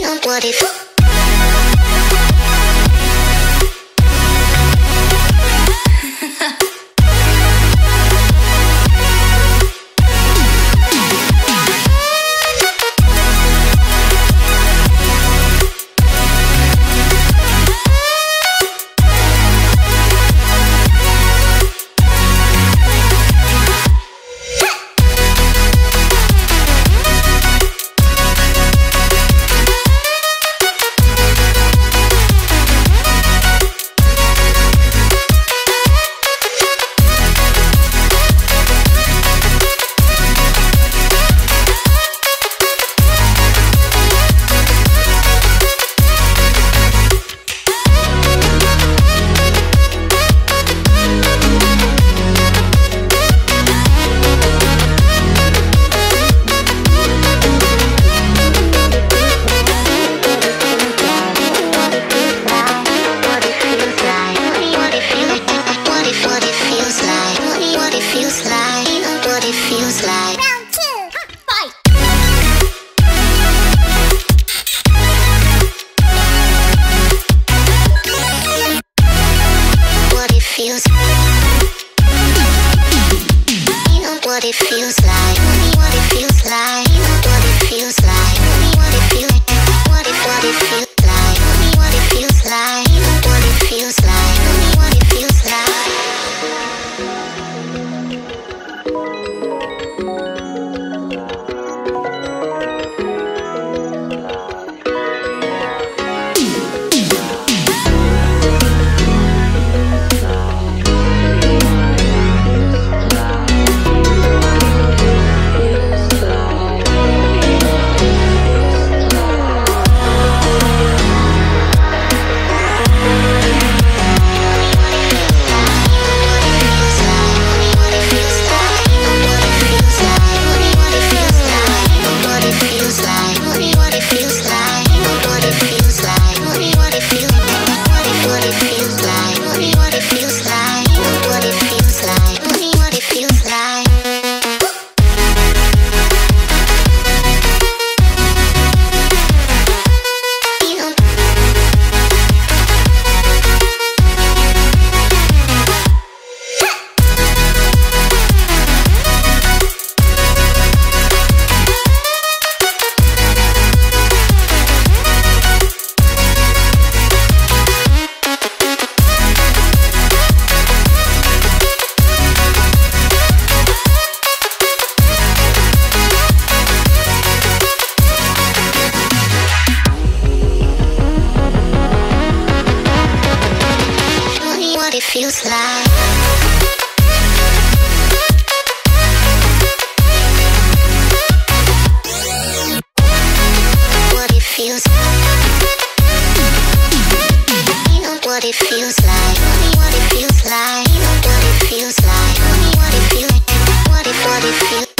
what it feels like. Round two, fight! What it feels. You know what it feels like. What it feels like. What it feels like. What it feels. What it feels like. What it feels like. What it feels like. What it feels like. What it feels like. What it feels. You know what it feels like. What it feels like. What it feels like. What it feels. What it feels.